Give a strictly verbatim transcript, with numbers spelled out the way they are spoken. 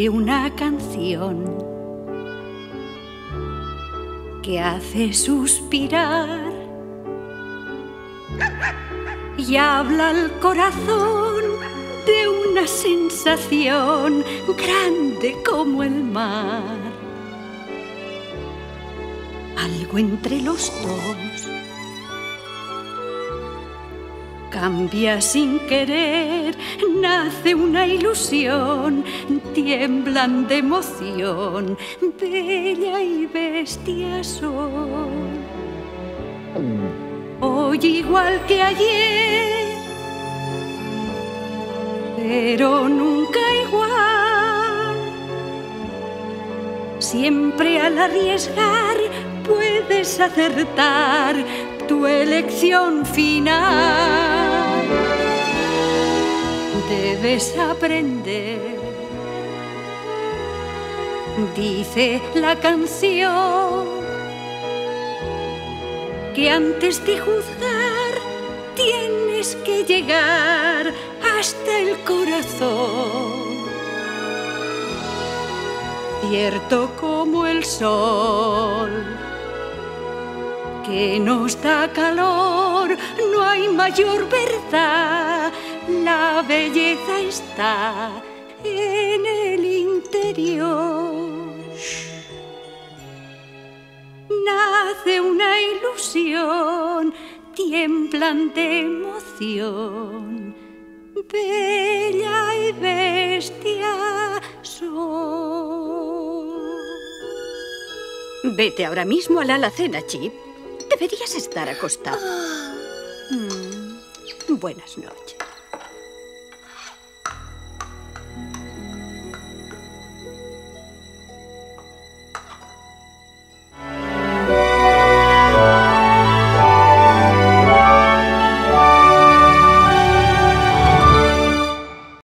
nace una canción que hace suspirar y habla al corazón de una sensación grande como el mar. Algo entre los dos cambia sin querer, nace una ilusión, tiemblan de emoción, bella y bestia son. Hoy igual que ayer, pero nunca igual. Siempre al arriesgar puedes acertar tu elección final. Debes aprender, dice la canción, que antes de juzgar tienes que llegar hasta el corazón. Cierto como el sol, que nos da calor, no hay mayor verdad. La belleza está en el interior. Nace una ilusión, tiemblan de emoción, bella y bestia son. Vete ahora mismo a la alacena, Chip. Deberías estar acostado. Mm, buenas noches.